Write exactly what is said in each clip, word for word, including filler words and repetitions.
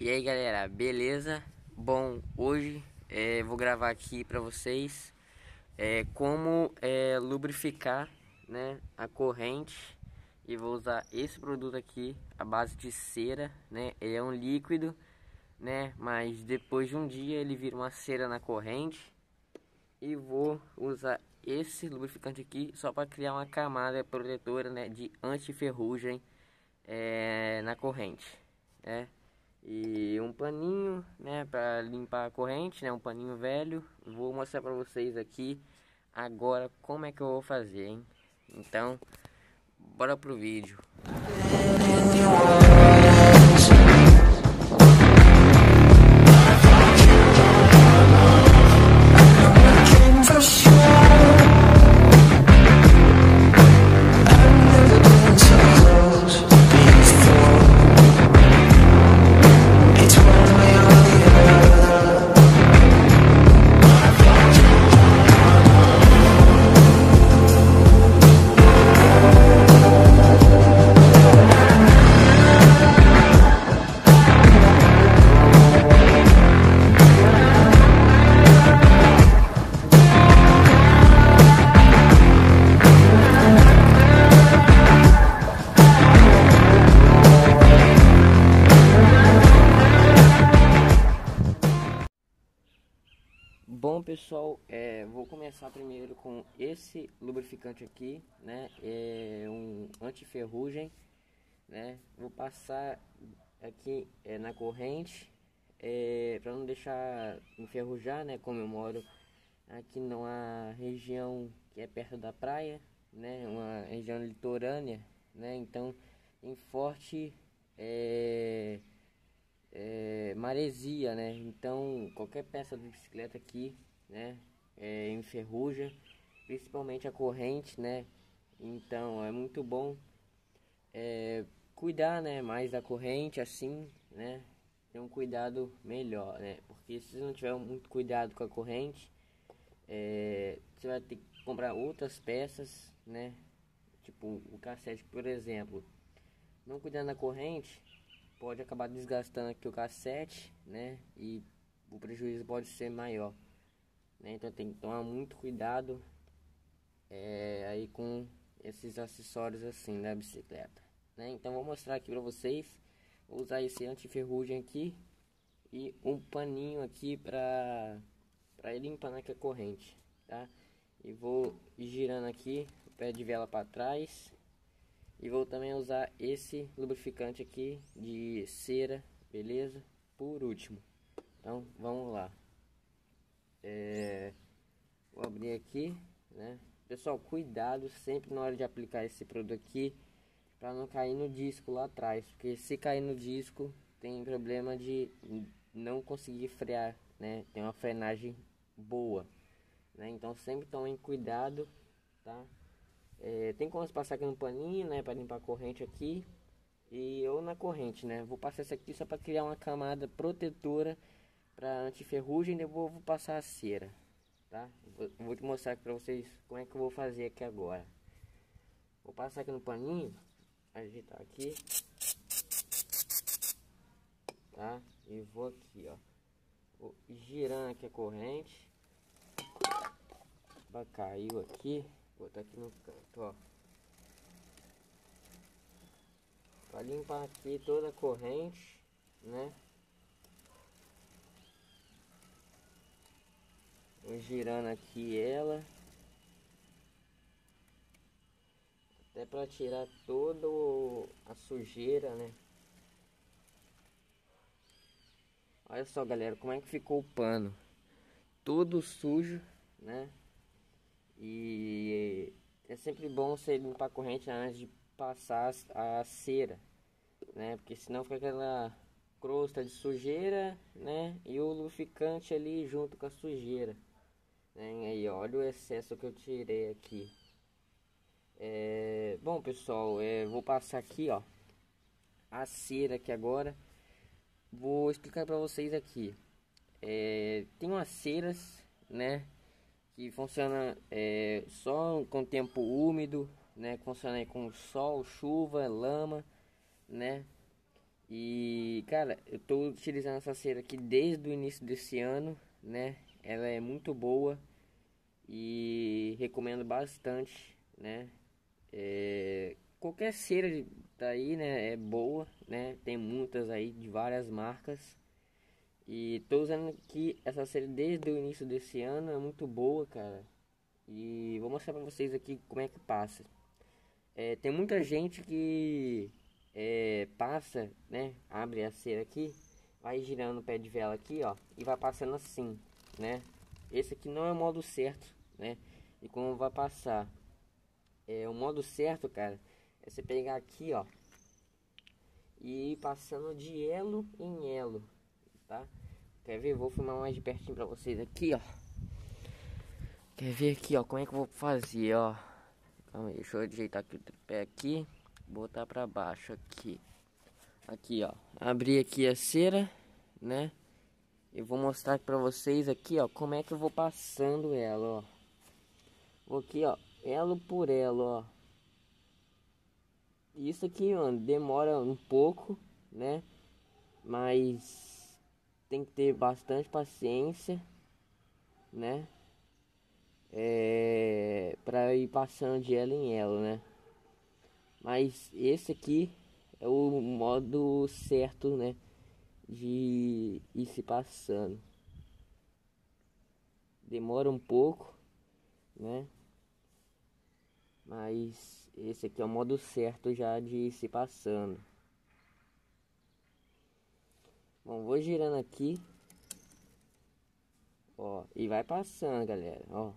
E aí galera, beleza? Bom, hoje é, vou gravar aqui pra vocês é, como é, lubrificar, né, a corrente. E vou usar esse produto aqui, a base de cera, né? Ele é um líquido, né? Mas depois de um dia ele vira uma cera na corrente. E vou usar esse lubrificante aqui só para criar uma camada protetora, né, de anti-ferrugem é, na corrente, né? E um paninho, né, para limpar a corrente, né, um paninho velho. Vou mostrar para vocês aqui agora como é que eu vou fazer, hein? Então, bora pro vídeo. Bom pessoal, é, vou começar primeiro com esse lubrificante aqui, né? É um anti-ferrugem, né? Vou passar aqui é, na corrente, é, para não deixar enferrujar, né? Como eu moro aqui numa região que é perto da praia, né? Uma região litorânea, né? Então em forte é, É, maresia, né? Então qualquer peça de bicicleta aqui, né, é, enferruja, principalmente a corrente, né? Então é muito bom é, cuidar, né, mais da corrente, assim, né? Ter um cuidado melhor, né? Porque se você não tiver muito cuidado com a corrente, é, você vai ter que comprar outras peças, né? Tipo o cassete, por exemplo. Não cuidando da corrente, pode acabar desgastando aqui o cassete, né? E o prejuízo pode ser maior, né? Então tem que tomar muito cuidado é, aí com esses acessórios assim da bicicleta, né? Então vou mostrar aqui para vocês. Vou usar esse anti-ferrugem aqui e um paninho aqui para para ir limpando aqui a corrente, tá? E vou girando aqui o pé de vela para trás. E vou também usar esse lubrificante aqui de cera, beleza? Por último. Então vamos lá. É, vou abrir aqui, né? Pessoal, cuidado sempre na hora de aplicar esse produto aqui, para não cair no disco lá atrás, porque se cair no disco tem problema de não conseguir frear, né? Tem uma frenagem boa, né? Então sempre tomem cuidado, tá? É, tem como passar aqui no paninho, né, para limpar a corrente aqui e ou na corrente, né? Vou passar isso aqui só para criar uma camada protetora para anti-ferrugem. Depois vou passar a cera, tá? Vou, vou te mostrar aqui para vocês como é que eu vou fazer aqui agora. Vou passar aqui no paninho, agitar aqui, tá? E vou aqui, ó, vou girando aqui a corrente. Caiu aqui. Vou botar aqui no canto, ó, para limpar aqui toda a corrente, né? Vou girando aqui ela, até para tirar toda a sujeira, né? Olha só galera, como é que ficou o pano, todo sujo, né? E é sempre bom você limpar a corrente antes de passar a cera, né? Porque senão fica aquela crosta de sujeira, né? E o lubrificante ali junto com a sujeira, né? E aí, olha o excesso que eu tirei aqui. É... Bom pessoal, é... vou passar aqui, ó, a cera aqui agora. Vou explicar para vocês aqui. É... Tem umas ceras, né, que funciona é, só com tempo úmido, né? Funciona aí com sol, chuva, lama, né? E, cara, eu tô utilizando essa cera aqui desde o início desse ano, né? Ela é muito boa e recomendo bastante, né? É, qualquer cera de- daí, né, é boa, né? Tem muitas aí de várias marcas. E tô usando aqui essa cera desde o início desse ano, é muito boa, cara. E vou mostrar pra vocês aqui como é que passa. É, tem muita gente que é, passa, né? Abre a cera aqui, vai girando o pé de vela aqui, ó, e vai passando assim, né? Esse aqui não é o modo certo, né? E como vai passar? É, o modo certo, cara, é você pegar aqui, ó, e ir passando de elo em elo, tá? Quer ver? Vou filmar mais de pertinho pra vocês aqui, ó. Quer ver aqui, ó, como é que eu vou fazer, ó? Calma aí, deixa eu ajeitar aqui o tripé aqui, botar pra baixo aqui. Aqui, ó, abri aqui a cera, né? Eu vou mostrar pra vocês aqui, ó, como é que eu vou passando ela, ó. Vou aqui, ó, elo por elo, ó. Isso aqui, mano, demora um pouco, né? Mas tem que ter bastante paciência, né? É, pra ir passando de elo em elo, né? Mas esse aqui é o modo certo, né? De ir se passando. Demora um pouco, né? Mas esse aqui é o modo certo já de ir se passando. Bom, vou girando aqui, ó, e vai passando, galera, ó.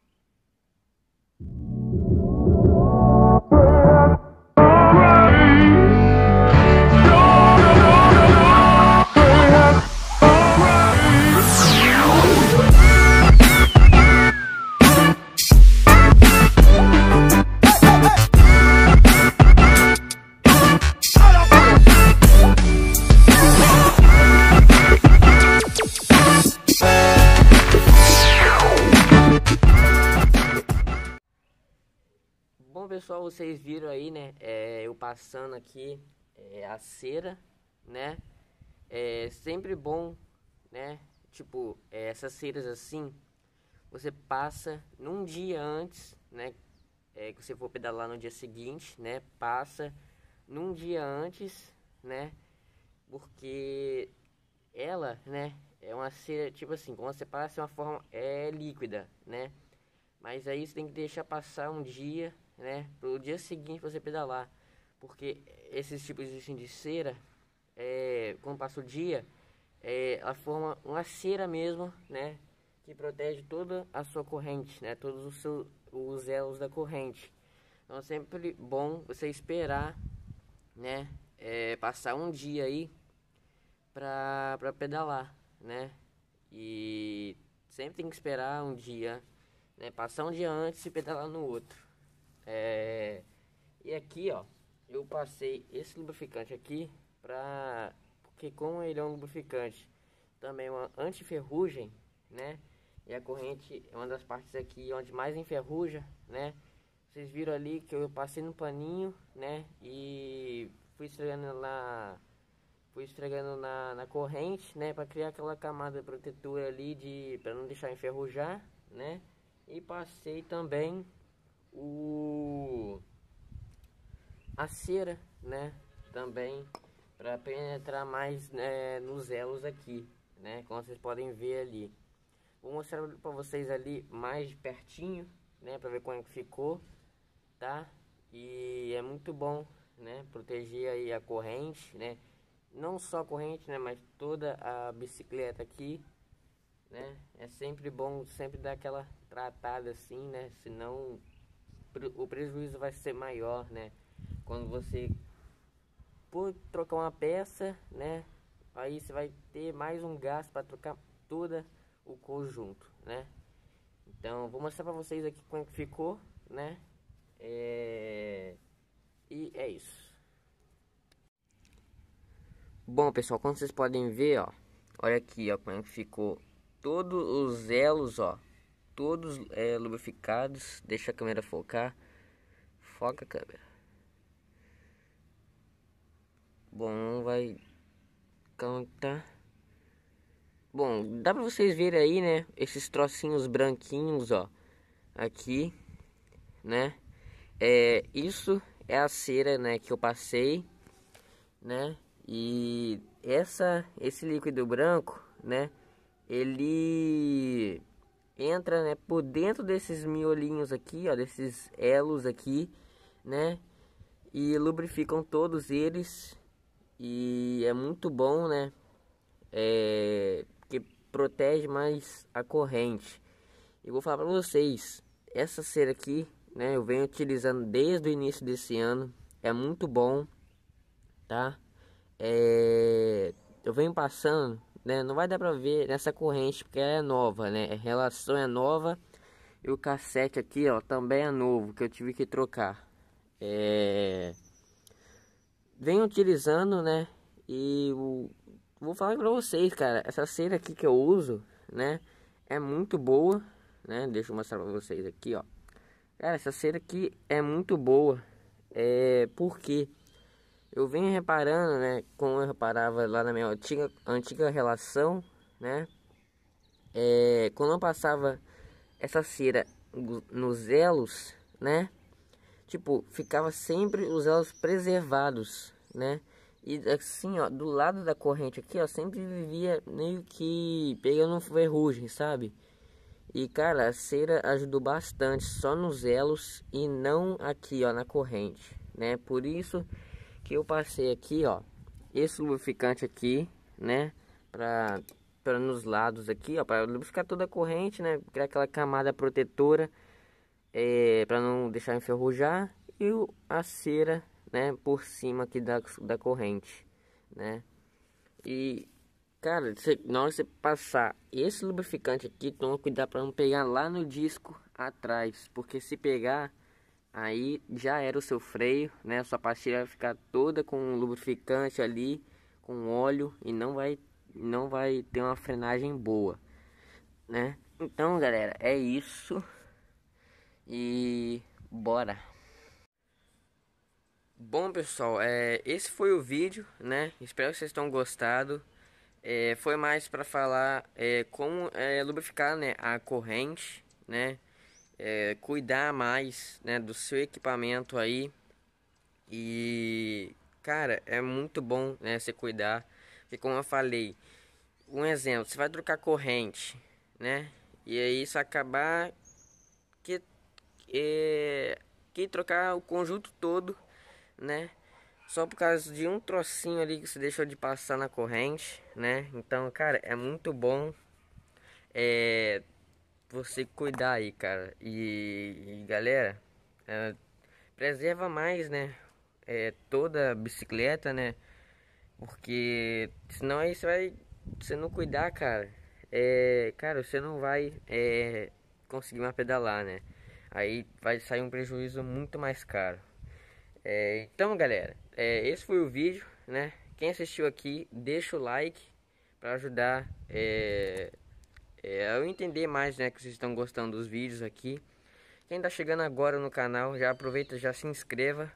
Bom, pessoal, vocês viram aí, né? É, eu passando aqui é, a cera, né? É sempre bom, né? Tipo, é, essas ceras assim, você passa num dia antes, né? É, que você for pedalar no dia seguinte, né? Passa num dia antes, né? Porque ela, né? É uma cera, tipo assim, quando você passa, é uma forma é líquida, né? Mas aí você tem que deixar passar um dia, né? Pro dia seguinte você pedalar. Porque esses tipos assim, de cera, é, quando passa o dia, é, ela forma uma cera mesmo, né? Que protege toda a sua corrente, né? Todos os seus os elos da corrente. Então é sempre bom você esperar, né? É, passar um dia aí pra, pra pedalar, né? E sempre tem que esperar um dia, né? Passar um dia antes e pedalar no outro. É, e aqui, ó, eu passei esse lubrificante aqui pra... Porque como ele é um lubrificante, também é uma anti-ferrugem, né? E a corrente é uma das partes aqui onde mais enferruja, né? Vocês viram ali que eu passei no paninho, né? E fui esfregando na... Fui esfregando na, na corrente, né? Pra criar aquela camada protetora ali de... Pra não deixar enferrujar, né? E passei também o... a cera, né? Também para penetrar mais, né, nos elos aqui, né? Como vocês podem ver ali. Vou mostrar para vocês ali mais de pertinho, né? Para ver como é que ficou, tá? E é muito bom, né? Proteger aí a corrente, né? Não só a corrente, né? Mas toda a bicicleta aqui, né? É sempre bom, sempre dar aquela tratada assim, né? Senão o prejuízo vai ser maior, né? Quando você por trocar uma peça, né? Aí você vai ter mais um gasto para trocar toda o conjunto, né? Então vou mostrar para vocês aqui como é que ficou, né? É... E é isso. Bom, pessoal, como vocês podem ver, ó, olha aqui, ó, como é que ficou todos os elos, ó, todos é, lubrificados. Deixa a câmera focar. Foca a câmera. Bom, não vai Como tá? Bom, dá pra vocês verem aí, né? Esses trocinhos branquinhos, ó. Aqui, né? É, isso é a cera, né, que eu passei, né? E essa, esse líquido branco, né? Ele entra, né, por dentro desses miolinhos aqui, ó, desses elos aqui, né? E lubrificam todos eles. E é muito bom, né? É, que protege mais a corrente. Eu vou falar para vocês, essa cera aqui, né, eu venho utilizando desde o início desse ano, é muito bom, tá? É, eu venho passando, né, não vai dar para ver nessa corrente porque ela é nova, né? A relação é nova e o cassete aqui, ó, também é novo, que eu tive que trocar. É, venho utilizando, né? E o, vou falar para vocês, cara, essa cera aqui que eu uso, né, é muito boa, né? Deixa eu mostrar para vocês aqui, ó. Cara, essa cera aqui é muito boa. É porque eu venho reparando, né, como eu reparava lá na minha antiga, antiga relação, né? É, quando eu passava essa cera nos elos, né? Tipo, ficava sempre os elos preservados, né? E assim, ó, do lado da corrente aqui, ó, sempre vivia meio que pegando ferrugem, sabe? E cara, a cera ajudou bastante só nos elos e não aqui, ó, na corrente, né? Por isso que eu passei aqui, ó, esse lubrificante aqui, né? Pra, pra nos lados aqui, ó, para lubrificar toda a corrente, né? Criar aquela camada protetora, é, para não deixar enferrujar. E o, a cera, né, por cima aqui da, da corrente, né? E, cara, você, na hora que você passar esse lubrificante aqui, toma cuidado para não pegar lá no disco atrás, porque se pegar, aí já era o seu freio, né? A sua pastilha vai ficar toda com lubrificante ali, com óleo, e não vai, não vai ter uma frenagem boa, né? Então, galera, é isso. E bora! Bom, pessoal, é, esse foi o vídeo, né? Espero que vocês tenham gostado. É, foi mais para falar é, como é, lubrificar, né, a corrente, né? É, cuidar mais, né, do seu equipamento aí. E, cara, é muito bom, né, você cuidar. Porque como eu falei, um exemplo, você vai trocar corrente, né? E aí isso acabar que, é, que trocar o conjunto todo, né? Só por causa de um trocinho ali que você deixou de passar na corrente, né? Então, cara, é muito bom é, você cuidar aí, cara. E, e galera, é, preserva mais, né? É, toda a bicicleta, né? Porque senão aí você vai, se não cuidar, cara, é, cara, você não vai é, conseguir mais pedalar, né? Aí vai sair um prejuízo muito mais caro. É, então, galera, é, esse foi o vídeo, né? Quem assistiu aqui, deixa o like para ajudar é, é, a eu entender mais, né? Que vocês estão gostando dos vídeos aqui. Quem tá chegando agora no canal, já aproveita, já se inscreva.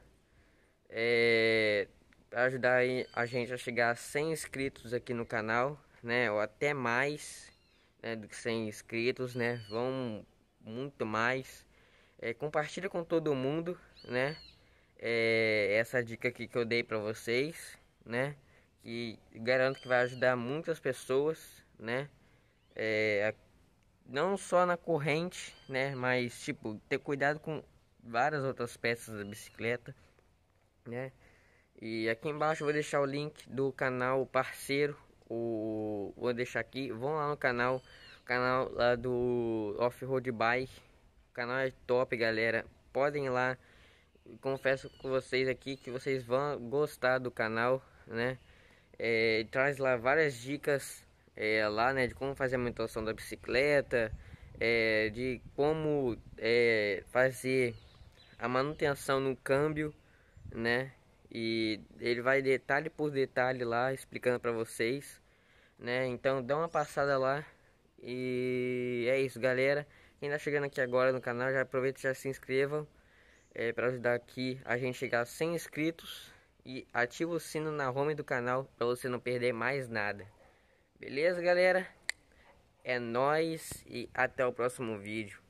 É, para ajudar aí a gente a chegar a cem inscritos aqui no canal, né? Ou até mais, né, do que cem inscritos, né? Vão muito mais. É, compartilha com todo mundo, né? É, essa dica aqui que eu dei para vocês, né? Que garanto que vai ajudar muitas pessoas, né? É, não só na corrente, né? Mas tipo ter cuidado com várias outras peças da bicicleta, né? E aqui embaixo eu vou deixar o link do canal parceiro, o vou deixar aqui. Vão lá no canal, canal lá do Off-Road Bike. O canal é top, galera. Podem ir lá. Confesso com vocês aqui que vocês vão gostar do canal, né? É, traz lá várias dicas é, lá, né, de como fazer a manutenção da bicicleta, é, de como é, fazer a manutenção no câmbio, né? E ele vai detalhe por detalhe lá explicando para vocês, né? Então dá uma passada lá. E é isso, galera. Quem tá chegando aqui agora no canal, já aproveita e já se inscrevam, é, para ajudar aqui a gente chegar a cem inscritos. e ativa o sino na home do canal para você não perder mais nada. Beleza, galera? É nóis e até o próximo vídeo.